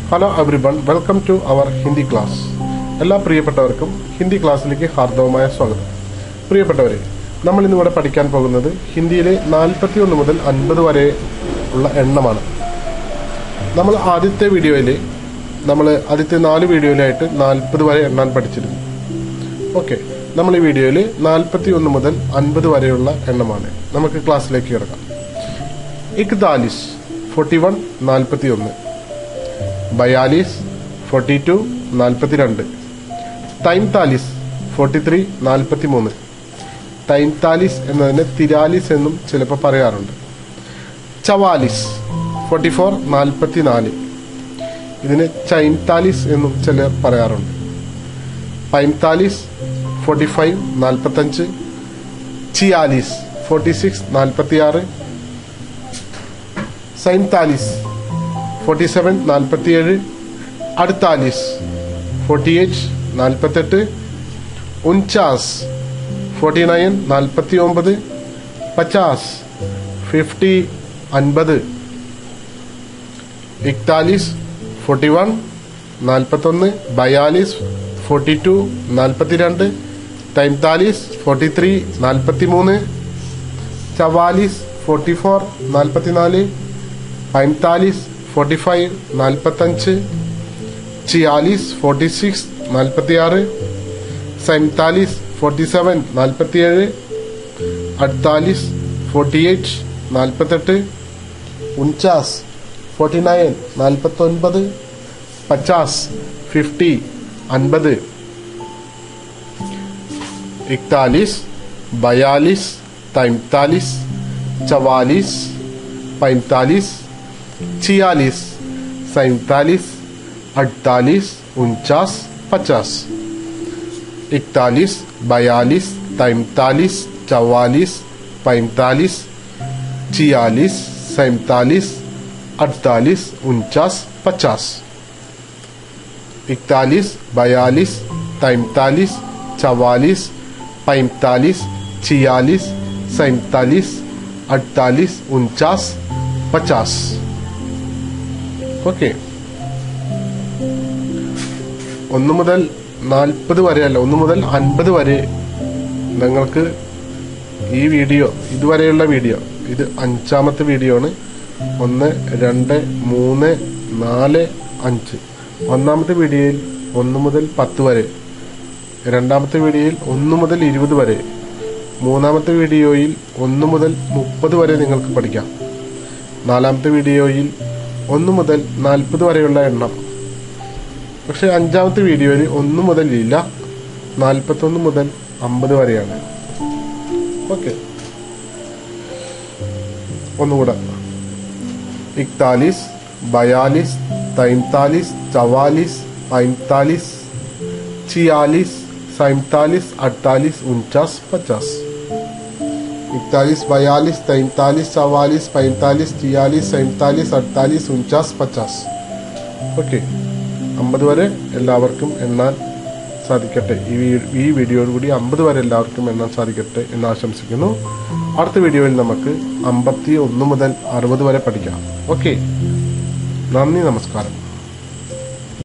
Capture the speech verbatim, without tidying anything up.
Hello everyone, welcome to our Hindi class. എല്ലാ പ്രിയപ്പെട്ടവർക്കും ഹിന്ദി ക്ലാസ്സിലേക്ക് ഹാർദവമായ സ്വാഗതം. പ്രിയപ്പെട്ടവരെ, നമ്മൾ ഇന്നിവിടെ പഠിക്കാൻ പോകുന്നത് ഹിന്ദിയിലെ നാൽപ്പത്തി ഒന്ന് മുതൽ അൻപത് വരെ ഉള്ള എണ്ണമാണ്. നമ്മൾ ആദ്യത്തെ വീഡിയോയിൽ നമ്മൾ ആദ്യത്തെ നാല് വീഡിയോയിലായിട്ട് നാൽപ്പത് വരെ എണ്ണാൻ പഠിച്ചിരുന്നു. ഓക്കെ, നമ്മൾ ഈ വീഡിയോയിൽ നാൽപ്പത്തി ഒന്ന് മുതൽ അൻപത് വരെയുള്ള എണ്ണമാണ്. നമുക്ക് ക്ലാസ്സിലേക്ക് കിടക്കാം. ഇക്താലിസ് ഫോർട്ടി വൺ നാൽപ്പത്തി ഒന്ന്, ബയാലിസ് ഫോർട്ടി ടു നാൽപ്പത്തിരണ്ട്, തൈൻതാലിസ് ഫോർട്ടി ത്രീ നാൽപ്പത്തി മൂന്ന്. തൈൻതാലിസ് എന്നതിനെ തിരാലിസ് എന്നും ചിലപ്പോൾ പറയാറുണ്ട്. ചവാലിസ് ഫോർട്ടി ഫോർ നാൽപ്പത്തി നാല്, ഇതിന് ചൈൻതാലിസ് എന്നും ചിലർ പറയാറുണ്ട്. പൈൻതാലിസ് ഫോർട്ടി ഫൈവ് നാൽപ്പത്തഞ്ച്, ചിയാലിസ് ഫോർട്ടി സിക്സ് നാൽപ്പത്തി ആറ്, സൈൻതാലിസ് ഫോർട്ടി സെവൻ നാൽപ്പത്തിയേഴ്, അഡ്താലിസ് ഫോർട്ടി എയ്റ്റ് നാൽപ്പത്തെട്ട്, ഉൻചാസ് ഫോർട്ടി നയൻ നാൽപ്പത്തി ഒമ്പത്, പച്ചാസ് ഫിഫ്റ്റി അൻപത്, ഇക്താലിസ് ഫോർട്ടി വൺ നാൽപ്പത്തൊന്ന്, ബയാലിസ് ഫോർട്ടി ടു നാൽപ്പത്തിരണ്ട്, തൈൻതാലിസ് ഫോർട്ടി ത്രീ നാൽപ്പത്തി മൂന്ന്, ചവാലിസ് ഫോർട്ടി ഫോർ നാൽപ്പത്തിനാല്, പൈൻതാലിസ് ഫോർട്ടി ഫൈവ് നാൽപ്പത്തഞ്ച്, ചിയാലിസ് ഫോർട്ടി സിക്സ് നാൽപ്പത്തി ആറ്, സൈൻതാലിസ് ഫോർട്ടി സെവൻ നാൽപ്പത്തിയേഴ്, അഡ്താലിസ് ഫോർട്ടി എയ്റ്റ് നാൽപ്പത്തെട്ട്, ഉൻചാസ് ഫോർട്ടി നയൻ നാൽപ്പത്തൊൻപത്, പച്ചാസ് ഫിഫ്റ്റി അൻപത്, ഇക്താലിസ് ബയാലിസ്, തൈൻതാലിസ്, ചവാലിസ്, പൈൻതാലിസ്, छियालीस, सैंतालीस, अड़तालीस, उनचास, पचास, इकतालीस, बयालीस, तैंतालीस, चवालीस, पैंतालीस, छियालीस, सैंतालीस, अड़तालीस, उनचास, पचास, इकतालीस, बयालीस, तैंतालीस, चवालीस, पैंतालीस, छियालीस, सैंतालीस, अड़तालीस, उनचास, पचास. ഓക്കെ, ഒന്ന് മുതൽ നാൽപ്പത് വരെയല്ല, ഒന്ന് മുതൽ അൻപത് വരെ നിങ്ങൾക്ക് ഈ വീഡിയോ, ഇതുവരെയുള്ള വീഡിയോ, ഇത് അഞ്ചാമത്തെ വീഡിയോ ആണ്. ഒന്ന് രണ്ട് മൂന്ന് നാല് അഞ്ച്. ഒന്നാമത്തെ വീഡിയോയിൽ ഒന്ന് മുതൽ പത്ത് വരെ, രണ്ടാമത്തെ വീഡിയോയിൽ ഒന്ന് മുതൽ ഇരുപത് വരെ, മൂന്നാമത്തെ വീഡിയോയിൽ ഒന്ന് മുതൽ മുപ്പത് വരെ നിങ്ങൾക്ക് പഠിക്കാം. നാലാമത്തെ വീഡിയോയിൽ ഒന്ന് മുതൽ നാൽപ്പത് വരെയുള്ള എണ്ണം. പക്ഷെ അഞ്ചാമത്തെ വീഡിയോയിൽ ഒന്ന് മുതൽ ഇല്ല, നാൽപ്പത്തൊന്ന് മുതൽ അമ്പത് വരെയാണ്. ഓക്കെ, ഒന്നുകൂടെ. ഇക്താലിസ്, ബയാലിസ്, തൈൻതാലിസ്, ചവാലിസ്, പൈൻതാലിസ്, छियालीस, सैंतालीस, अड़तालीस, उनचास, पचास, इकतालीस, बयालीस, तैंतालीस, चवालीस, पैंतालीस, छियालीस, सैंतालीस, अड़तालीस, उनचास, पचास. ഓക്കെ, അമ്പത് വരെ എല്ലാവർക്കും എണ്ണാൻ സാധിക്കട്ടെ. ഈ വീഡിയോയോടുകൂടി അമ്പത് വരെ എല്ലാവർക്കും എണ്ണാൻ സാധിക്കട്ടെ എന്ന് ആശംസിക്കുന്നു. അടുത്ത വീഡിയോയിൽ നമുക്ക് അമ്പത്തി ഒന്ന് മുതൽ അറുപത് വരെ പഠിക്കാം. ഓക്കെ, നന്ദി, നമസ്കാരം.